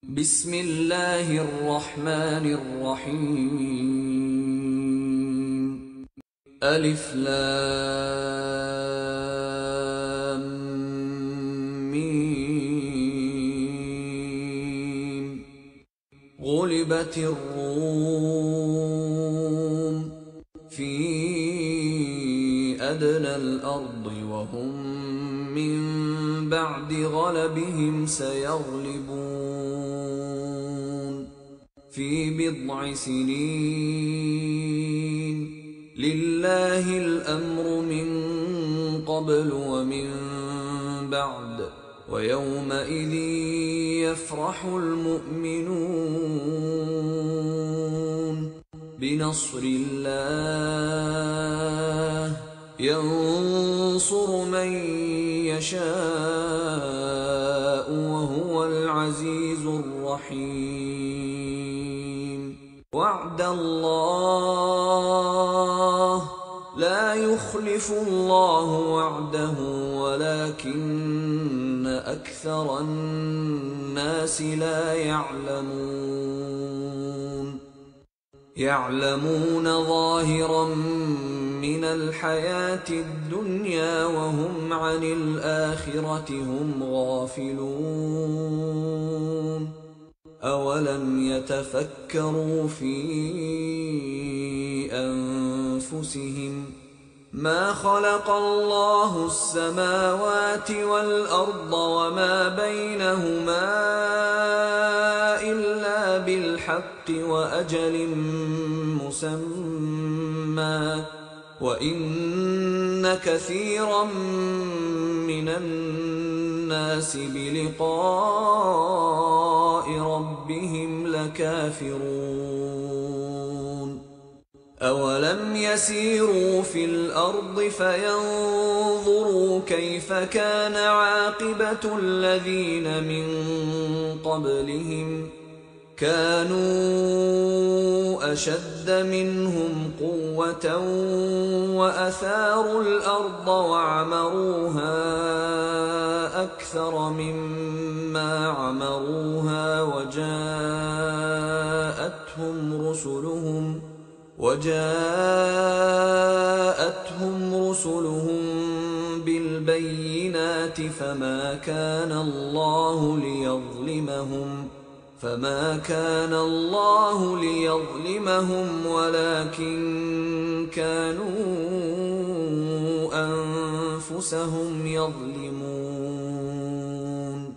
بسم الله الرحمن الرحيم. ألف لام ميم. غلبت الروم في أدنى الأرض وهم من بعد غلبهم سيغلبون في بضع سنين. لله الأمر من قبل ومن بعد ويومئذ يفرح المؤمنون بنصر الله ينصر من يشاء وهو العزيز الرحيم. وعد الله لا يخلف الله وعده ولكن أكثر الناس لا يعلمون ظاهرا من الحياة الدنيا وهم عن الآخرة هم غافلون. أولم يتفكروا في أنفسهم ما خلق الله السماوات والأرض وما بينهما إلا بالحق وأجل مسمى وإن كثيرا من الناس بلقاء ربهم لكافرون. أولم يسيروا في الأرض فينظروا كيف كان عاقبة الذين من قبلهم كانوا أشد منهم قوة وأثاروا الأرض وعمروها أكثر مما عمروها وجاءتهم رسلهم بالبينات فما كان الله ليظلمهم ولكن كانوا أنفسهم يظلمون.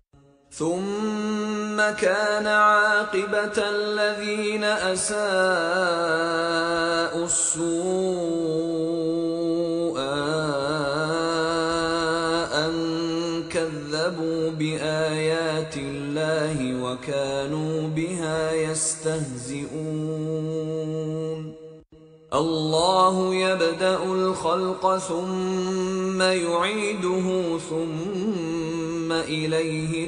ثم كان عاقبة الذين أساءوا السوء أن كذبوا بآيات الله وكانوا بها يستهزئون. الله يبدأ الخلق ثم يعيده ثم إليه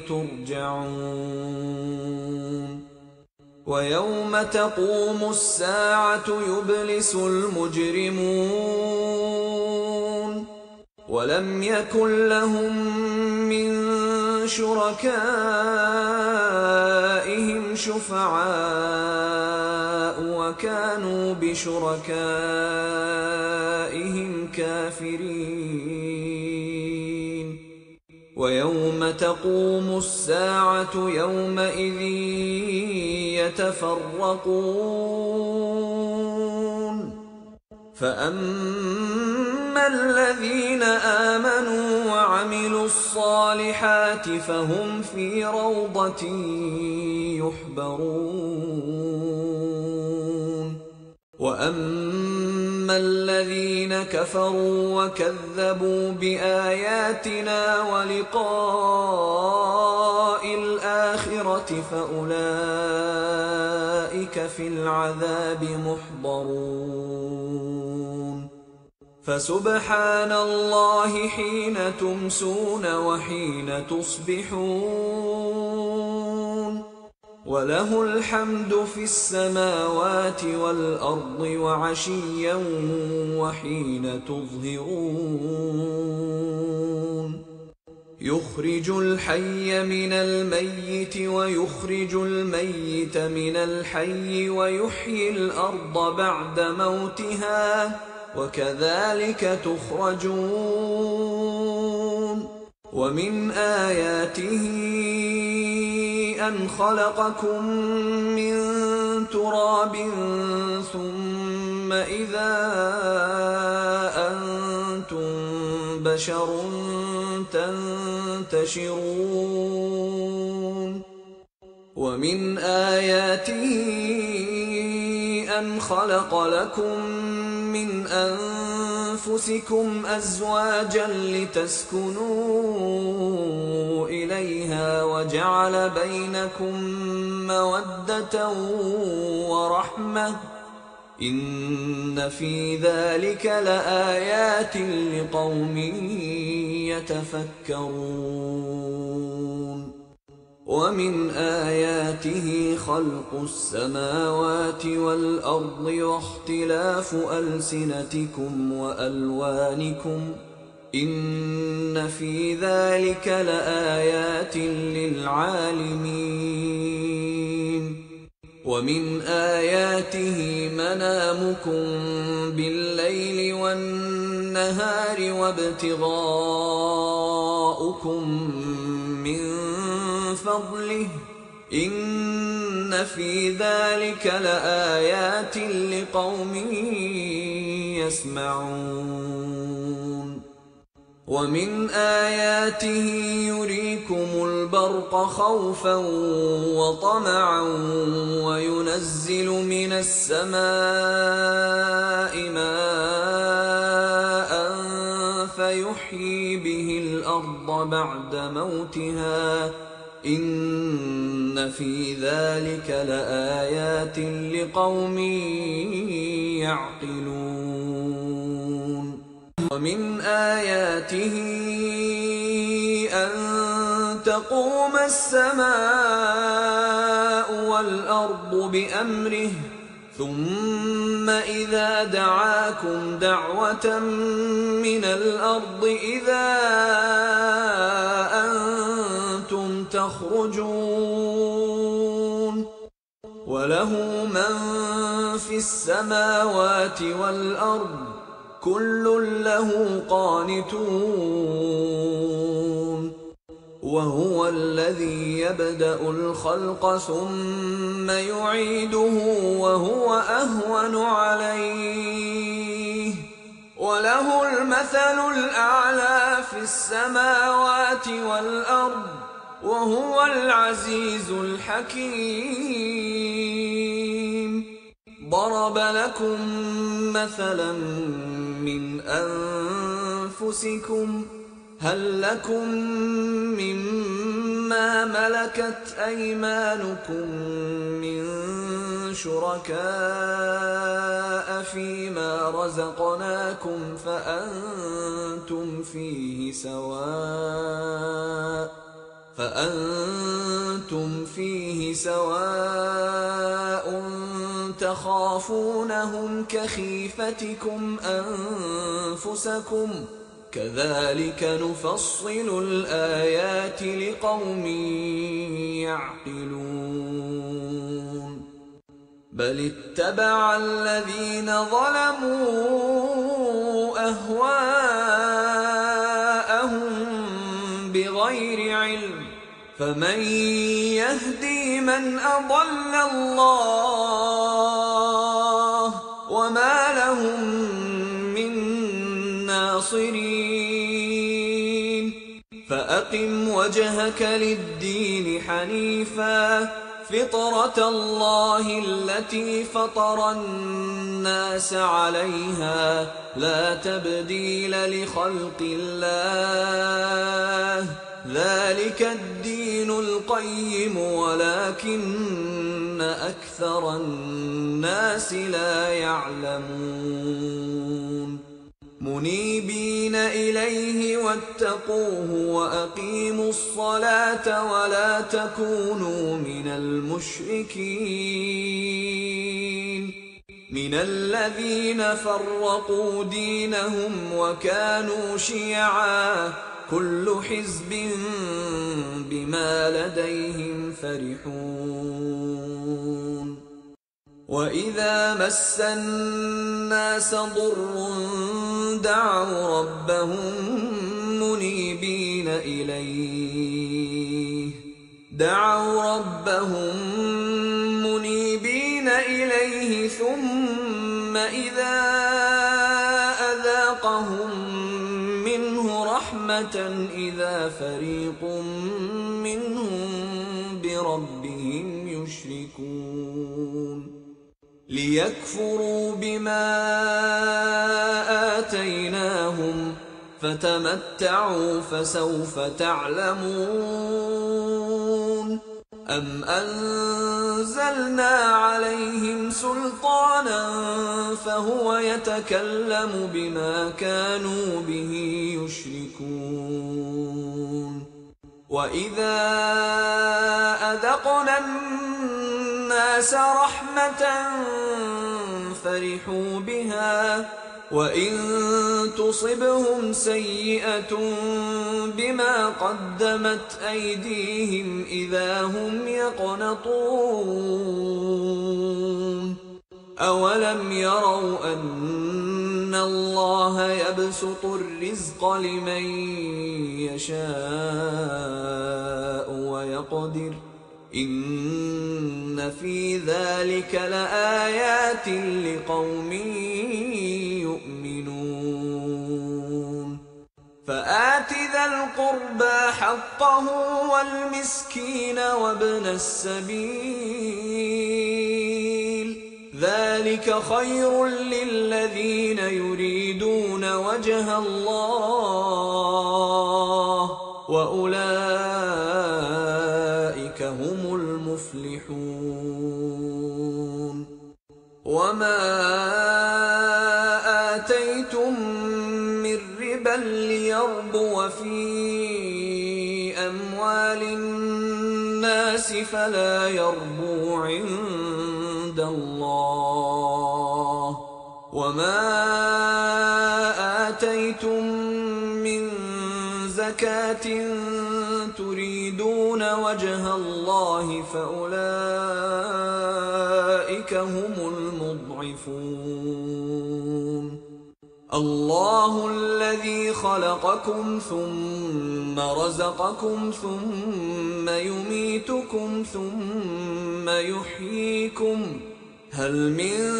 ترجعون. ويوم تقوم الساعة يبلس المجرمون ولم يكن لهم من شركائهم شفعاء وكانوا بشركائهم كافرين. ويوم تقوم الساعة يومئذ يتفرقون فأما الذين آمنوا وعملوا الصالحات فهم في روضة يحبرون. وأما الذين كفروا وكذبوا بآياتنا ولقاء الآخرة فأولئك في العذاب محضرون. فسبحان الله حين تمسون وحين تصبحون وله الحمد في السماوات والأرض وعشيا وحين تظهرون. يخرج الحي من الميت ويخرج الميت من الحي ويحيي الأرض بعد موتها وكذلك تخرجون ومن آياته أن خلقكم من تراب ثم إذا أنتم بشر تنتشرون ومن آياته أن خلق لكم من أنفسكم أزواجا لتسكنوا إليها وجعل بينكم مودة ورحمة إن في ذلك لآيات لقوم يتفكرون ومن آياته خلق السماوات والأرض واختلاف ألسنتكم وألوانكم إن في ذلك لآيات للعالمين ومن آياته منامكم بالليل والنهار وابتغاؤكم من فضله إن في ذلك لآيات لقوم يسمعون ومن آياته يريكم البرق خوفا وطمعا وينزل من السماء ماء فيحيي به الأرض بعد موتها إن في ذلك لآيات لقوم يعقلون ومن آياته أن تقوم السماء والأرض بأمره ثم إذا دعاكم دعوة من الأرض إذا أنتم تخرجون وله من في السماوات والأرض كل له قانتون وهو الذي يبدأ الخلق ثم يعيده وهو أهون عليه وله المثل الأعلى في السماوات والأرض وهو العزيز الحكيم ضرب لكم مثلا من أنفسكم هل لكم مما ملكت أيمانكم من شركاء فيما رزقناكم فأنتم فيه سواء تخافونهم كخيفتكم أنفسكم كذلك نفصل الآيات لقوم يعقلون بل اتبع الذين ظلموا أهواءهم بغير علم فمن يهدي من أضل الله وما لهم من ناصرين فأقم وجهك للدين حنيفا فطرة الله التي فطر الناس عليها لا تبديل لخلق الله ذلك الدين القيم ولكن أكثر الناس لا يعلمون منيبين إليه واتقوه وأقيموا الصلاة ولا تكونوا من المشركين من الذين فرقوا دينهم وكانوا شيعا كل حزب بما لديهم فرحون وإذا مس الناس ضر دعوا ربهم منيبين إليه ثم إذا أذاقهم منه رحمة إذا فريق منهم بربهم يشركون ليكفروا بما آتيناهم فتمتعوا فسوف تعلمون أم أنزلنا عليهم سلطانا فهو يتكلم بما كانوا به يشركون وإذا أذقنا الناس رحمة فرحوا بها وإن تصبهم سيئة بما قدمت أيديهم إذا هم يقنطون أولم يروا أن الله يبسط الرزق لمن يشاء ويقدر إن في ذلك لآيات لقوم يؤمنون فآت ذا القربى حقه والمسكين وابن السبيل ذلك خير للذين يريدون وجه الله وأولئك هم المفلحون وما آتيتم من ربا ليربو في أموال الناس فلا يربو عند الله وما آتيتم من زكاة تريدون وجه الله فأولئك هم المضعفون الله الذي خلقكم ثم رزقكم ثم يميتكم ثم يحييكم هل من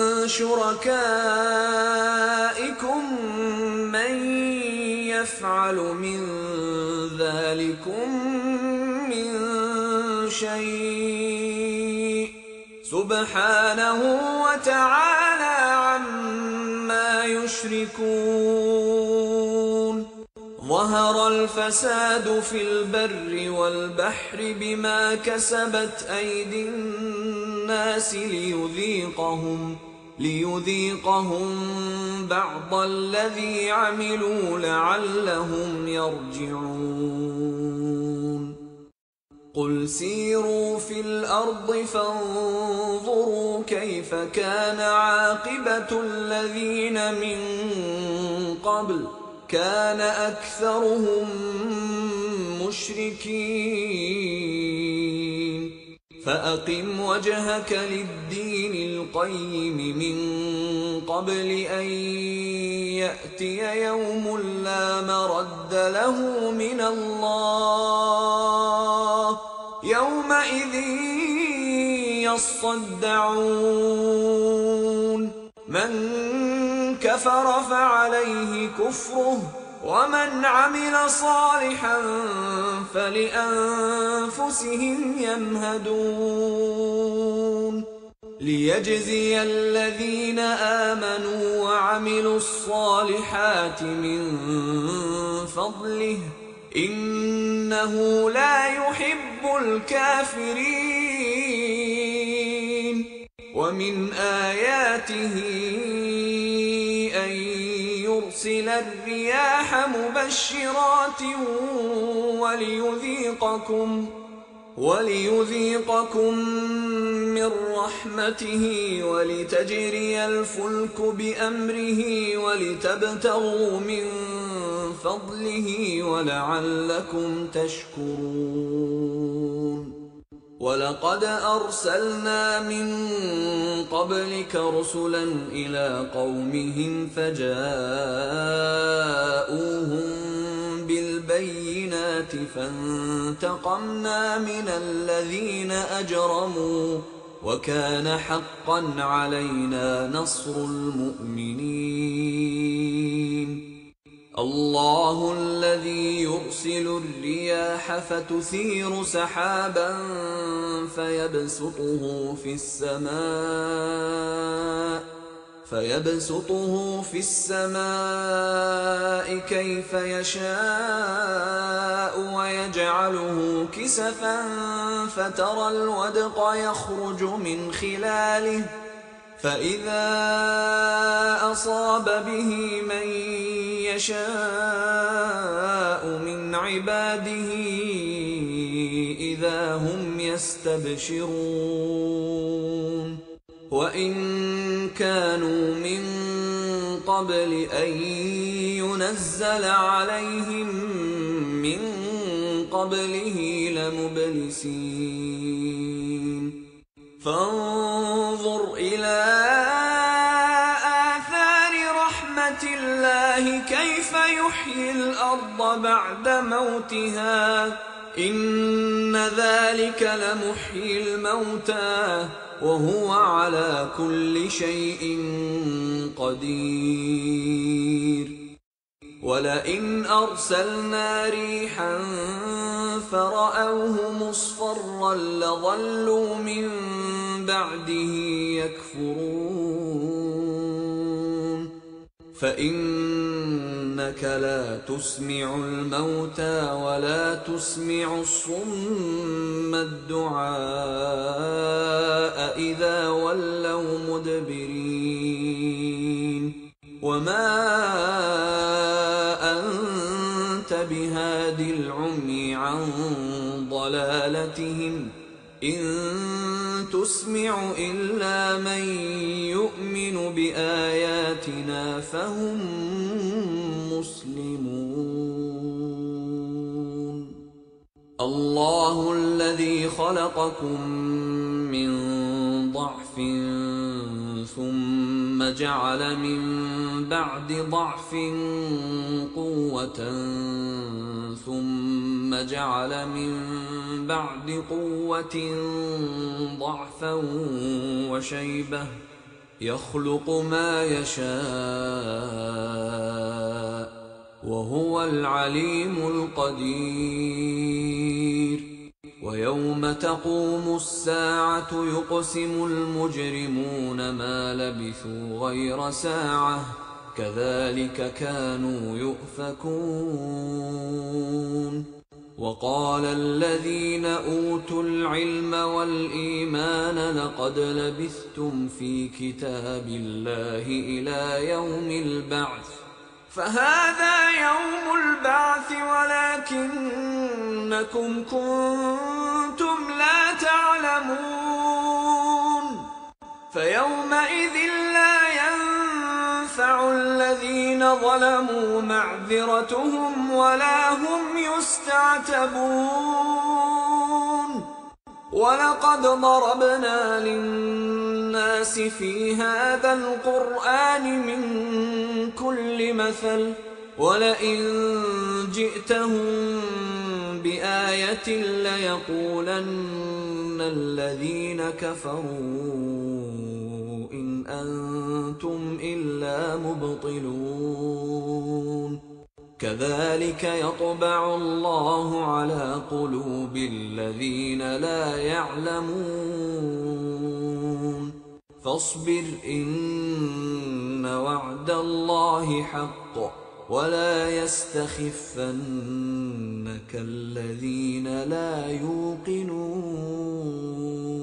شركائكم من يفعل من ذلكم من شيء سبحانه وتعالى عما يشركون ظهر الفساد في البر والبحر بما كسبت أيدي الناس ليذيقهم بعض الذي عملوا لعلهم يرجعون قل سيروا في الأرض فانظروا كيف كان عاقبة الذين من قبل كان أكثرهم مشركين فأقم وجهك للدين القيم من قبل أن يأتي يوم لا مرد له من الله يومئذ يصدعون من كفر فعليه كفره ومن عمل صالحا فلأنفسهم يمهدون ليجزي الذين آمنوا وعملوا الصالحات من فضله إنه لا يحب الكافرين ومن آياته أن يرسل الرياح مبشرات وليذيقكم من رحمته ولتجري الفلك بأمره ولتبتغوا من فضله ولعلكم تشكرون ولقد أرسلنا من قبلك رسلا إلى قومهم فجاءوهم بالبينات فانتقمنا من الذين أجرموا وكان حقا علينا نصر المؤمنين الله الذي يرسل الرياح فتثير سحابا فيبسطه في السماء كيف يشاء ويجعله كسفا فترى الودق يخرج من خلاله فإذا أصاب به من يشاء من عباده إذا هم يستبشرون وإن كانوا من قبل أن ينزل عليهم من قبله لمبلسين فانظر إلى آثار رحمة الله كيف يحيي الأرض بعد موتها إن ذلك لمحيي الموتى وهو على كل شيء قدير ولئن أرسلنا ريحا فرأوه مصفرا لظلوا من بعده يكفرون فإنك لا تسمع الموتى ولا تسمع الصم الدعاء إذا ولوا مدبرين وما أنت بهاد العمي عن ضلالتهم إن تسمع إلا من يؤمن بآياتنا فهم مسلمون الله الذي خلقكم من ضعف ثم جعل من بعد ضعف قوة ثم جعل من بعد قوة ضعفا وشيبة يخلق ما يشاء وهو العليم القدير ويوم تقوم الساعة يقسم المجرمون ما لبثوا غير ساعة كذلك كانوا يؤفكون وقال الذين أوتوا العلم والإيمان لقد لبثتم في كتاب الله إلى يوم البعث فهذا يوم البعث ولكنكم كنتم لا تعلمون فيومئذ لا ينفع الذين ظلموا معذرتهم ولا هم يستعتبون ولقد ضربنا للناس في هذا القرآن من كل مثل ولئن جئتهم بآية ليقولن الذين كفروا إن أنتم إلا مبطلون كذلك يطبع الله على قلوب الذين لا يعلمون فاصبر إن وعد الله حق ولا يستخفنك الذين لا يوقنون